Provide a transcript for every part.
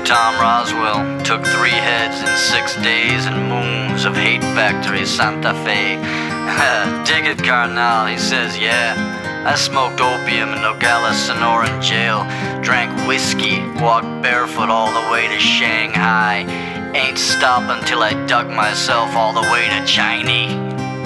Tom Roswell took 3 heads in 6 days and moons of Hate Factory, Santa Fe. Dig it, Carnal, he says, yeah. I smoked opium in Nogales, Sonora in jail. Drank whiskey, walked barefoot all the way to Shanghai. Ain't stopping till I dug myself all the way to China.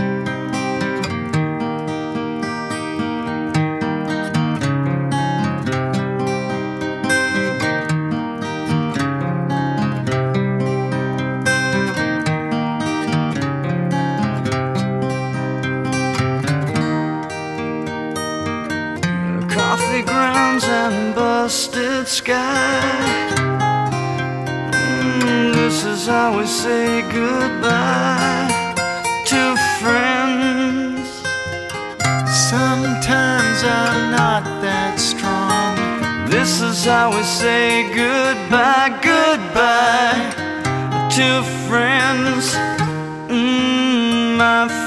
Coffee grounds and busted sky. This is how we say goodbye to friends. Sometimes I'm not that strong. This is how we say goodbye, goodbye to friends. My